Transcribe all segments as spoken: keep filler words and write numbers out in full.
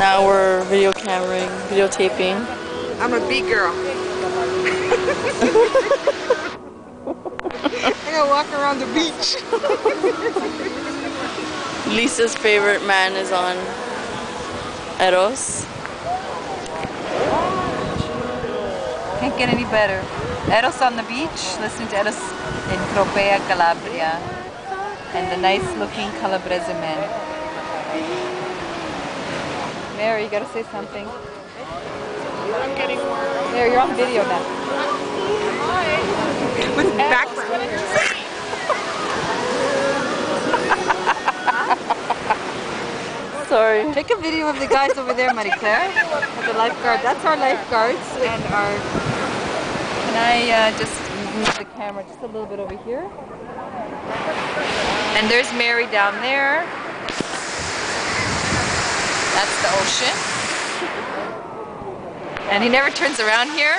Now we're video cameraing, videotaping. I'm a beat girl. I gotta walk around the beach. Lisa's favorite man is on Eros. Can't get any better. Eros on the beach, listening to Eros in Tropea, Calabria, and the nice looking Calabrese men. Mary, you gotta say something. I'm getting warm. There, you're on video now. With background. Sorry. Take a video of the guys over there, Marie Claire, of the lifeguard. That's our lifeguards and our. Can I uh, just move the camera just a little bit over here? And there's Mary down there. That's the ocean. And he never turns around here.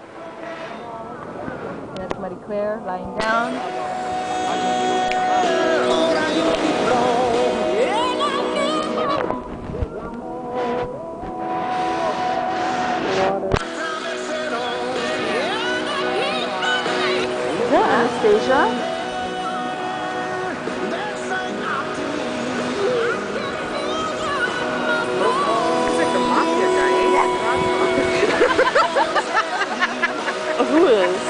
And that's Marie Claire lying down. Is that Anastasia? Who is?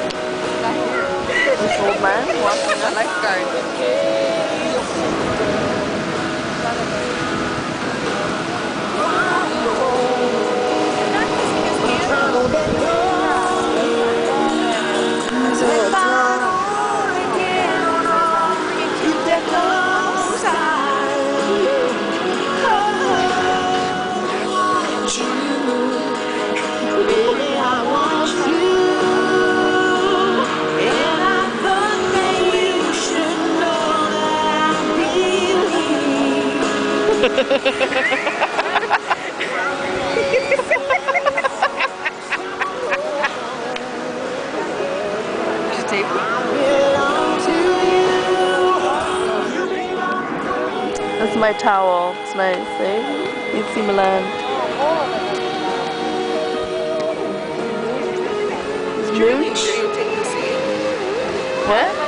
This old man walking The lifeguard. That's my towel. It's nice, eh? You see Milan. Mooch? What?